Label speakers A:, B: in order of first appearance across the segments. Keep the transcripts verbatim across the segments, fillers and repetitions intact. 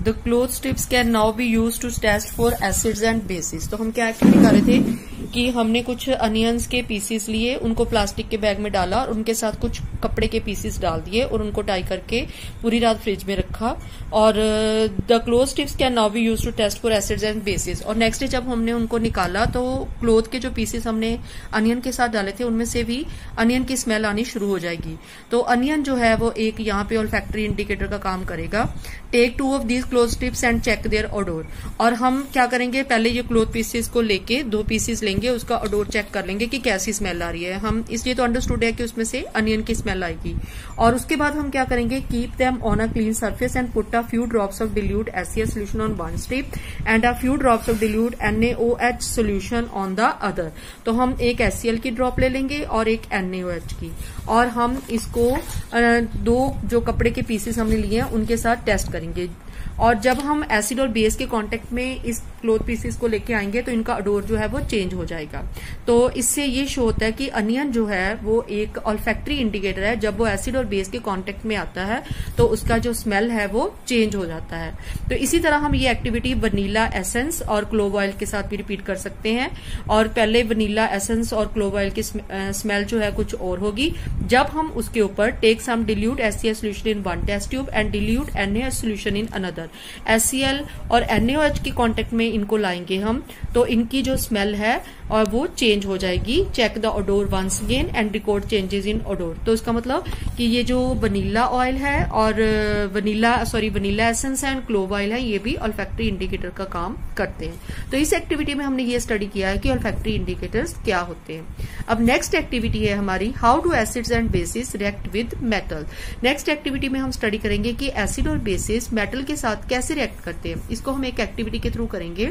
A: The cloth strips can now be use to test for acids and bases. तो हम क्या activity कर रहे थे कि हमने कुछ अनियंस के पीसीस लिए, उनको प्लास्टिक के बैग में डाला और उनके साथ कुछ कपड़े के पीसीस डाल दिए और उनको टाई करके पूरी रात फ्रिज में रखा। और the cloth strips can now be use to test for acids and bases. और नेक्स्ट डे जब हमने उनको निकाला तो क्लोथ के जो पीसेस हमने अनियन के साथ डाले थे उनमें से भी अनियन की स्मेल आनी शुरू हो जाएगी। तो अनियन जो है वो एक यहाँ पे ऑल्फैक्टरी इंडिकेटर का काम करेगा। Take two of these cloth strips and check their odour. और हम क्या करेंगे, पहले ये क्लोथ पीसेस को लेके दो पीसेस लेंगे, उसका ओडोर चेक कर लेंगे कि कैसी स्मेल आ रही है। हम इसलिए तो अंडरस्टूड है कि उसमें से अनियन की स्मेल आएगी। और उसके बाद हम क्या करेंगे, keep them on a clean surface and put a few drops of dilute HCl solution on one strip and a few drops of dilute NaOH solution on the other. तो हम एक एचसीएल की ड्रॉप ले लेंगे और एक NaOH की, और हम इसको दो जो कपड़े के पीसेस हमने लिए हैं उनके साथ टेस्ट करेंगे। और जब हम एसिड और बेस के कांटेक्ट में इस क्लोथ पीसेस को लेके आएंगे तो इनका अडोर जो है वो चेंज हो जाएगा। तो इससे ये शो होता है कि अनियन जो है वो एक ऑल्फैक्टरी इंडिकेटर है। जब वो एसिड और बेस के कांटेक्ट में आता है तो उसका जो स्मेल है वो चेंज हो जाता है। तो इसी तरह हम ये एक्टिविटी वनीला एसेंस और क्लोव ऑयल के साथ भी रिपीट कर सकते हैं। और पहले वनीला एसेंस और क्लोव ऑयल की स्मेल जो है कुछ और होगी जब हम उसके ऊपर take some dilute HCl solution in one test tube and dilute NaOH solution in another. HCl और एनएओएच के कांटेक्ट में इनको लाएंगे हम, तो इनकी जो स्मेल है और वो चेंज हो जाएगी। Check the odour once again and record changes in odour. तो इसका मतलब कि ये जो वनीला ऑयल है और वनीला सॉरी वनीला एसेंस है एंड क्लोव ऑयल है, ये भी ऑल्फैक्टरी इंडिकेटर का काम करते हैं। तो इस एक्टिविटी में हमने ये स्टडी किया है कि ऑल्फैक्टरी इंडिकेटर्स क्या होते हैं। अब नेक्स्ट एक्टिविटी है हमारी how do acids and bases react with metal. Next activity में हम स्टडी करेंगे कि एसिड और बेसिस मेटल के साथ कैसे रिएक्ट करते हैं। इसको हम एक एक्टिविटी के थ्रू करेंगे।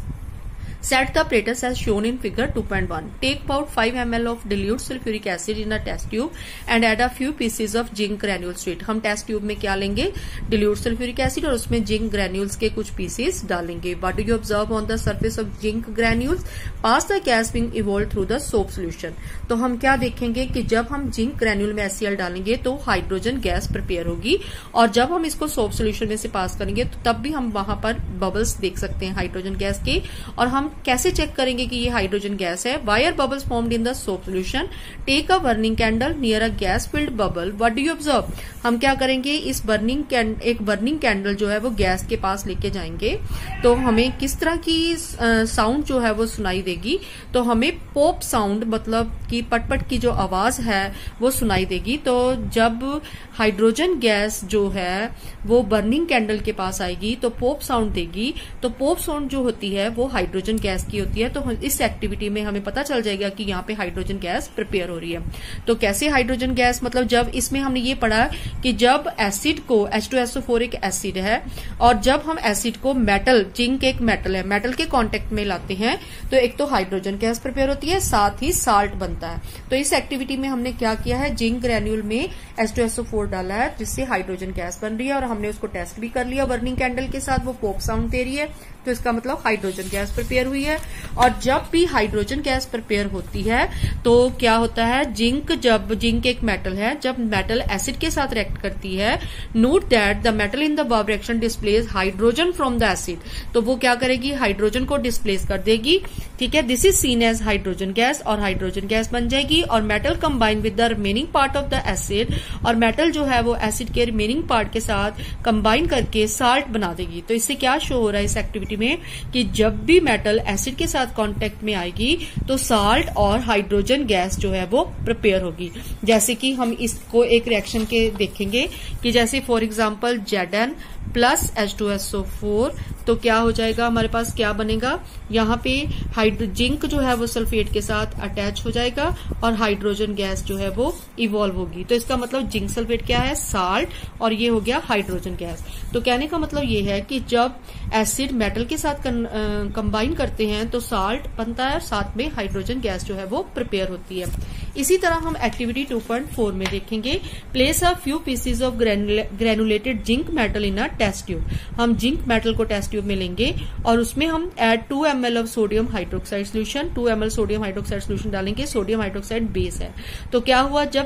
A: Set the apparatus as shown in figure two point one. Take about five milliliters of dilute sulfuric acid in a test tube and add a few pieces of zinc granules to it. हम test tube में क्या लेंगे, dilute sulfuric acid और उसमें zinc granules के कुछ pieces डालेंगे। What do you observe on the surface of zinc granules? Pass the gas being evolved through the soap solution. तो हम क्या देखेंगे कि जब हम जिंक ग्रेन्यूल में एचसीएल डालेंगे तो हाइड्रोजन गैस प्रिपेयर होगी, और जब हम इसको सोप सोल्यूशन में से पास करेंगे तो तब भी हम वहां पर बबल्स देख सकते हैं हाइड्रोजन गैस के। और हम कैसे चेक करेंगे कि ये हाइड्रोजन गैस है। Were bubbles formed in the soap solution, take a burning candle near a gas filled bubble. What do you observe? हम क्या करेंगे, इस बर्निंग एक बर्निंग कैंडल जो है वो गैस के पास लेके जाएंगे तो हमें किस तरह की साउंड जो है वो सुनाई देगी। तो हमें पॉप साउंड, मतलब कि पटपट की जो आवाज है वो सुनाई देगी। तो जब हाइड्रोजन गैस जो है वो बर्निंग कैंडल के पास आएगी तो पॉप साउंड देगी। तो पॉप साउंड जो होती है वो हाइड्रोजन गैस की होती है। तो इस एक्टिविटी में हमें पता चल जाएगा कि यहाँ पे हाइड्रोजन गैस प्रिपेयर हो रही है। तो कैसे हाइड्रोजन गैस, मतलब जब इसमें हमने ये पढ़ा कि जब एसिड को H two S O four एक एसिड है और जब हम एसिड को मेटल, जिंक एक मेटल है, मेटल के कांटेक्ट में लाते हैं तो एक तो हाइड्रोजन गैस प्रिपेयर होती है, साथ ही साल्ट बनता है। तो इस एक्टिविटी में हमने क्या किया है, जिंक ग्रेन्यूल में H two S O four डाला है जिससे हाइड्रोजन गैस बन रही है और हमने उसको टेस्ट भी कर लिया बर्निंग कैंडल के साथ, वो पॉप साउंड दे रही है। तो इसका मतलब हाइड्रोजन गैस प्रिपेयर हुई है। और जब भी हाइड्रोजन गैस प्रिपेयर होती है तो क्या होता है, जिंक, जब जिंक एक मेटल है, जब मेटल एसिड के साथ रिएक्ट करती है, note that the metal in the above reaction displace hydrogen from the acid. तो वो क्या करेगी, हाइड्रोजन को डिस्प्लेस कर देगी। ठीक है, this is seen as hydrogen gas और हाइड्रोजन गैस बन जाएगी। और metal combine with the remaining part of the acid, और मेटल जो है वो एसिड के रिमेनिंग पार्ट के साथ कंबाइन करके साल्ट बना देगी। तो इससे क्या शो हो रहा है इस एक्टिविटी में कि जब भी मेटल एसिड के साथ कांटेक्ट में आएगी तो साल्ट और हाइड्रोजन गैस जो है वो प्रिपेयर होगी। जैसे कि हम इसको एक रिएक्शन के देखेंगे कि जैसे for example Z N plus H two S O four, तो क्या हो जाएगा, हमारे पास क्या बनेगा, यहाँ पे हाइड्रो जिंक जो है वो सल्फेट के साथ अटैच हो जाएगा और हाइड्रोजन गैस जो है वो इवॉल्व होगी। तो इसका मतलब जिंक सल्फेट क्या है, साल्ट, और ये हो गया हाइड्रोजन गैस। तो कहने का मतलब ये है कि जब एसिड मेटल के साथ कंबाइन करते हैं तो साल्ट बनता है, साथ में हाइड्रोजन गैस जो है वो प्रिपेयर होती है। इसी तरह हम एक्टिविटी टू पॉइंट फोर में देखेंगे, place a few pieces of granulated zinc metal in a test tube. हम जिंक मेटल को टेस्ट ट्यूब में लेंगे और उसमें हम add two M L of sodium hydroxide solution, two M L sodium hydroxide solution डालेंगे। सोडियम हाइड्रोक्साइड बेस है। तो क्या हुआ, जब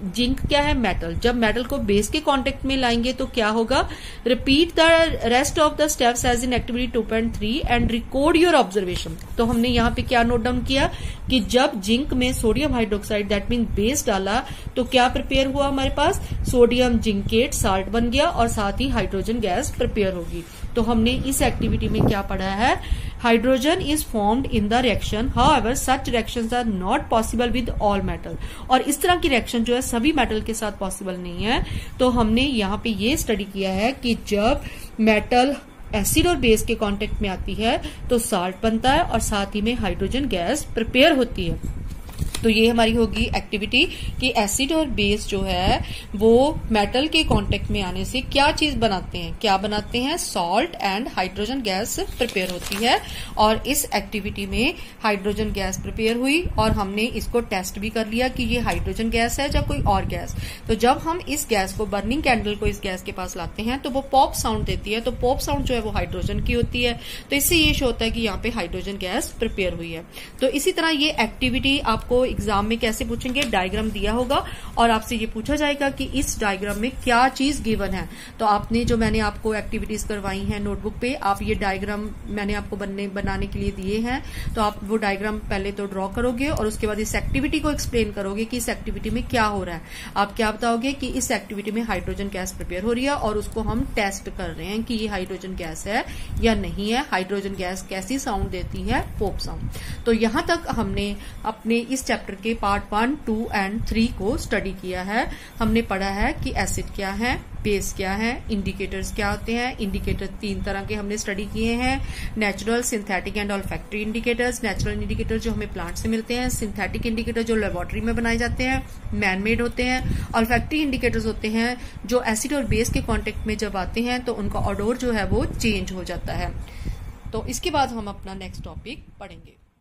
A: जिंक क्या है, मेटल। जब मेटल को बेस के कांटेक्ट में लाएंगे तो क्या होगा, repeat the rest of the steps as in activity two point three and record your observation. तो हमने यहाँ पे क्या नोट डाउन किया कि जब जिंक में sodium hydroxide that mean base डाला तो क्या प्रिपेयर हुआ, हमारे पास सोडियम जिंकेट साल्ट बन गया और साथ ही हाइड्रोजन गैस प्रिपेयर होगी। तो हमने इस एक्टिविटी में क्या पढ़ा है, hydrogen is formed in the reaction, however such reactions are not possible with all metal. और इस तरह की रिएक्शन जो है सभी मेटल के साथ पॉसिबल नहीं है। तो हमने यहाँ पे ये स्टडी किया है कि जब मेटल एसिड और बेस के कांटेक्ट में आती है तो साल्ट बनता है और साथ ही में हाइड्रोजन गैस प्रिपेयर होती है। तो ये हमारी होगी एक्टिविटी कि एसिड और बेस जो है वो मेटल के कांटेक्ट में आने से क्या चीज बनाते हैं, क्या बनाते हैं, salt and hydrogen gas prepare होती है। और इस एक्टिविटी में हाइड्रोजन गैस प्रिपेयर हुई और हमने इसको टेस्ट भी कर लिया कि ये हाइड्रोजन गैस है या कोई और गैस। तो जब हम इस गैस को, बर्निंग कैंडल को इस गैस के पास लाते हैं तो वो पॉप साउंड देती है। तो पॉप साउंड जो है वो हाइड्रोजन की होती है। तो इससे ये शो होता है कि यहाँ पे हाइड्रोजन गैस प्रिपेयर हुई है। तो इसी तरह ये एक्टिविटी आपको एग्जाम में कैसे पूछेंगे, डायग्राम दिया होगा और आपसे ये पूछा जाएगा कि इस डायग्राम में क्या चीज गिवन है। तो आपने जो मैंने आपको एक्टिविटीज करवाई हैं नोटबुक पे, आप ये डायग्राम मैंने आपको बनने बनाने के लिए दिए हैं। तो आप वो डायग्राम पहले तो ड्रॉ करोगे और उसके बाद इस एक्टिविटी को एक्सप्लेन करोगे कि इस एक्टिविटी में क्या हो रहा है। आप क्या बताओगे कि इस एक्टिविटी में हाइड्रोजन गैस प्रिपेयर हो रही है और उसको हम टेस्ट कर रहे हैं कि ये हाइड्रोजन गैस है या नहीं है। हाइड्रोजन गैस कैसी साउंड देती है, पॉप साउंड। तो यहां तक हमने अपने इस चैप्टर के part one, two and three को स्टडी किया है। हमने पढ़ा है कि एसिड क्या है, बेस क्या है, इंडिकेटर्स क्या होते हैं। इंडिकेटर तीन तरह के हमने स्टडी किए हैं, natural, synthetic and olfactory indicators. Natural indicator जो हमें प्लांट से मिलते हैं, सिंथेटिक इंडिकेटर जो लेबोरेटरी में बनाए जाते हैं, मैन मेड होते हैं। ऑल्फैक्टरी इंडिकेटर्स होते हैं जो एसिड और बेस के कॉन्टेक्ट में जब आते हैं तो उनका ऑडोर जो है वो चेंज हो जाता है। तो इसके बाद हम अपना नेक्स्ट टॉपिक पढ़ेंगे।